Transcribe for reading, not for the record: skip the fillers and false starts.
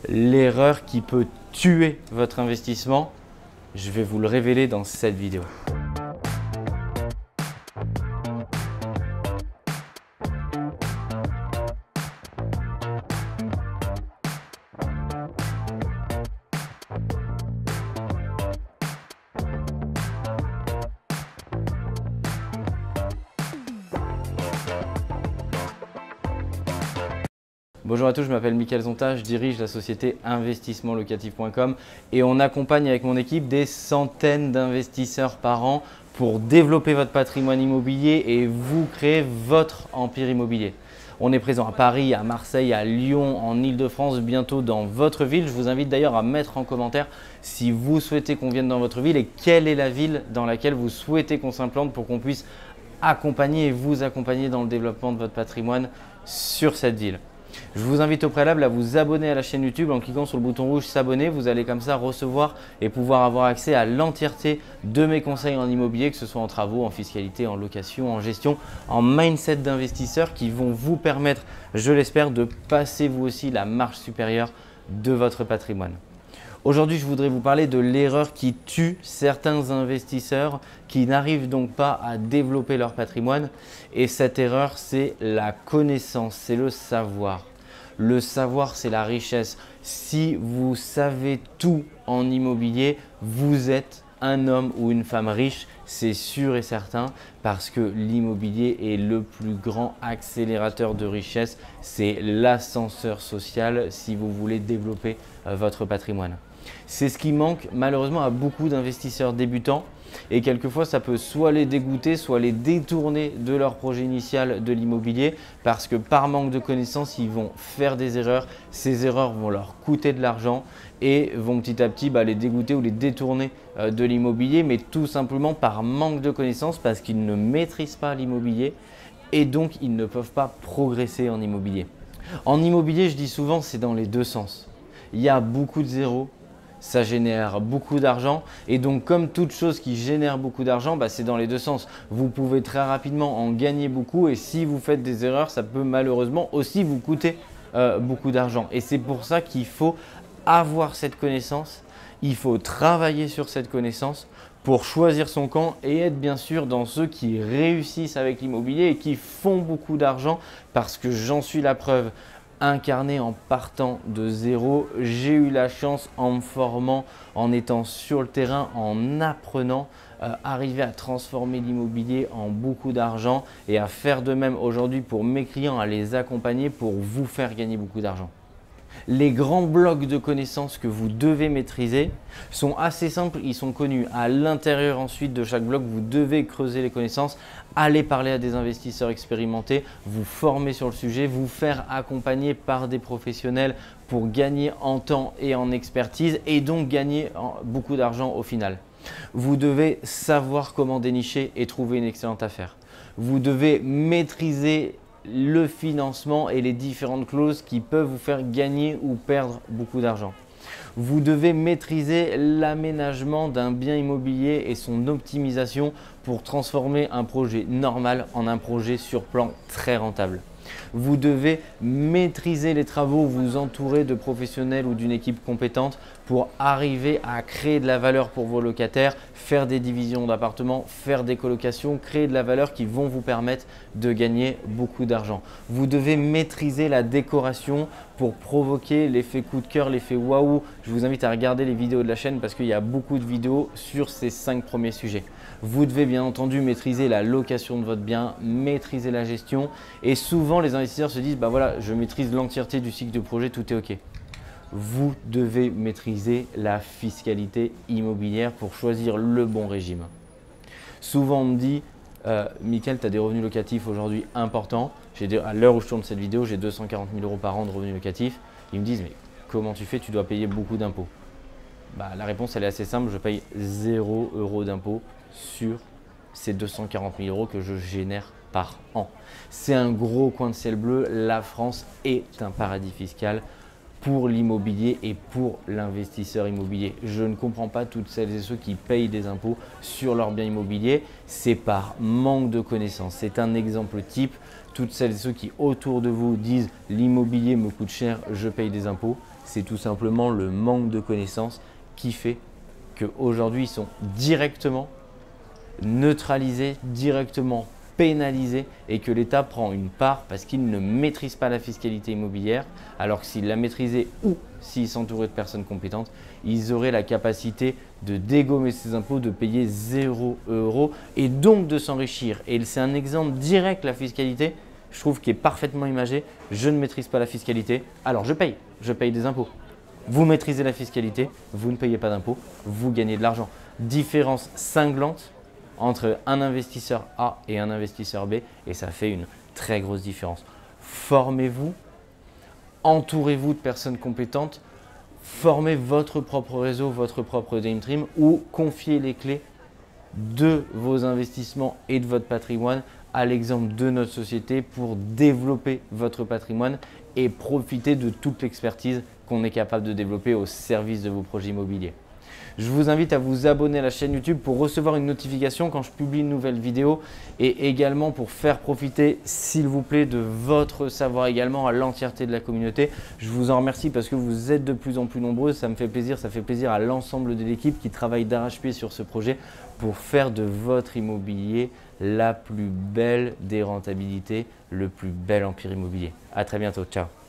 l'erreur qui peut tuer votre investissement. Je vais vous le révéler dans cette vidéo. Bonjour à tous, je m'appelle Mickaël Zonta, je dirige la société investissementlocatif.com et on accompagne avec mon équipe des centaines d'investisseurs par an pour développer votre patrimoine immobilier et vous créer votre empire immobilier. On est présent à Paris, à Marseille, à Lyon, en Île-de-France, bientôt dans votre ville. Je vous invite d'ailleurs à mettre en commentaire si vous souhaitez qu'on vienne dans votre ville et quelle est la ville dans laquelle vous souhaitez qu'on s'implante pour qu'on puisse accompagner et vous accompagner dans le développement de votre patrimoine sur cette ville. Je vous invite au préalable à vous abonner à la chaîne YouTube en cliquant sur le bouton rouge s'abonner. Vous allez comme ça recevoir et pouvoir avoir accès à l'entièreté de mes conseils en immobilier, que ce soit en travaux, en fiscalité, en location, en gestion, en mindset d'investisseurs qui vont vous permettre, je l'espère, de passer vous aussi la marche supérieure de votre patrimoine. Aujourd'hui, je voudrais vous parler de l'erreur qui tue certains investisseurs qui n'arrivent donc pas à développer leur patrimoine. Et cette erreur, c'est la connaissance, c'est le savoir. Le savoir, c'est la richesse. Si vous savez tout en immobilier, vous êtes un homme ou une femme riche, c'est sûr et certain, parce que l'immobilier est le plus grand accélérateur de richesse. C'est l'ascenseur social si vous voulez développer votre patrimoine. C'est ce qui manque malheureusement à beaucoup d'investisseurs débutants et quelquefois ça peut soit les dégoûter, soit les détourner de leur projet initial de l'immobilier parce que par manque de connaissances, ils vont faire des erreurs. Ces erreurs vont leur coûter de l'argent et vont petit à petit les dégoûter ou les détourner de l'immobilier, mais tout simplement par manque de connaissances parce qu'ils ne maîtrisent pas l'immobilier et donc ils ne peuvent pas progresser en immobilier. En immobilier, je dis souvent, c'est dans les deux sens. Il y a beaucoup de zéros. Ça génère beaucoup d'argent et donc comme toute chose qui génère beaucoup d'argent, c'est dans les deux sens. Vous pouvez très rapidement en gagner beaucoup et si vous faites des erreurs, ça peut malheureusement aussi vous coûter beaucoup d'argent. Et c'est pour ça qu'il faut avoir cette connaissance, il faut travailler sur cette connaissance pour choisir son camp et être bien sûr dans ceux qui réussissent avec l'immobilier et qui font beaucoup d'argent parce que j'en suis la preuve. Incarné en partant de zéro, j'ai eu la chance en me formant, en étant sur le terrain, en apprenant, arriver à transformer l'immobilier en beaucoup d'argent et à faire de même aujourd'hui pour mes clients, à les accompagner pour vous faire gagner beaucoup d'argent. Les grands blocs de connaissances que vous devez maîtriser sont assez simples, ils sont connus. À l'intérieur ensuite de chaque bloc, vous devez creuser les connaissances, aller parler à des investisseurs expérimentés, vous former sur le sujet, vous faire accompagner par des professionnels pour gagner en temps et en expertise et donc gagner beaucoup d'argent au final. Vous devez savoir comment dénicher et trouver une excellente affaire. Vous devez maîtriser le financement et les différentes clauses qui peuvent vous faire gagner ou perdre beaucoup d'argent. Vous devez maîtriser l'aménagement d'un bien immobilier et son optimisation pour transformer un projet normal en un projet sur plan très rentable. Vous devez maîtriser les travaux, vous entourer de professionnels ou d'une équipe compétente pour arriver à créer de la valeur pour vos locataires, faire des divisions d'appartements, faire des colocations, créer de la valeur qui vont vous permettre de gagner beaucoup d'argent. Vous devez maîtriser la décoration pour provoquer l'effet coup de cœur, l'effet waouh. Je vous invite à regarder les vidéos de la chaîne parce qu'il y a beaucoup de vidéos sur ces 5 premiers sujets. Vous devez bien entendu maîtriser la location de votre bien, maîtriser la gestion et souvent les investisseurs se disent voilà, je maîtrise l'entièreté du cycle de projet, tout est OK. Vous devez maîtriser la fiscalité immobilière pour choisir le bon régime. Souvent on me dit Mickaël, tu as des revenus locatifs aujourd'hui importants. À l'heure où je tourne cette vidéo, j'ai 240 000 € par an de revenus locatifs. Ils me disent mais comment tu fais? Tu dois payer beaucoup d'impôts. La réponse elle est assez simple, je paye 0 € d'impôts sur ces 240 000 € que je génère par an. C'est un gros coin de ciel bleu, la France est un paradis fiscal pour l'immobilier et pour l'investisseur immobilier. Je ne comprends pas toutes celles et ceux qui payent des impôts sur leurs biens immobiliers. C'est par manque de connaissances. C'est un exemple type. Toutes celles et ceux qui autour de vous disent l'immobilier me coûte cher, je paye des impôts. C'est tout simplement le manque de connaissances qui fait qu'aujourd'hui ils sont directement neutralisés, directement pénalisés et que l'État prend une part parce qu'il ne maîtrise pas la fiscalité immobilière, alors que s'il la maîtrisait ou s'il s'entourait de personnes compétentes, ils auraient la capacité de dégommer ces impôts, de payer 0 € et donc de s'enrichir. Et c'est un exemple direct, la fiscalité, je trouve, qui est parfaitement imagé. Je ne maîtrise pas la fiscalité, alors je paye des impôts. Vous maîtrisez la fiscalité, vous ne payez pas d'impôts, vous gagnez de l'argent. Différence cinglante entre un investisseur A et un investisseur B et ça fait une très grosse différence. Formez-vous, entourez-vous de personnes compétentes, formez votre propre réseau, votre propre Dream Team ou confiez les clés de vos investissements et de votre patrimoine à l'exemple de notre société pour développer votre patrimoine et profiter de toute l'expertise qu'on est capable de développer au service de vos projets immobiliers. Je vous invite à vous abonner à la chaîne YouTube pour recevoir une notification quand je publie une nouvelle vidéo et également pour faire profiter, s'il vous plaît, de votre savoir également à l'entièreté de la communauté. Je vous en remercie parce que vous êtes de plus en plus nombreux, ça me fait plaisir, ça fait plaisir à l'ensemble de l'équipe qui travaille d'arrache-pied sur ce projet pour faire de votre immobilier la plus belle des rentabilités, le plus bel empire immobilier. À très bientôt, ciao.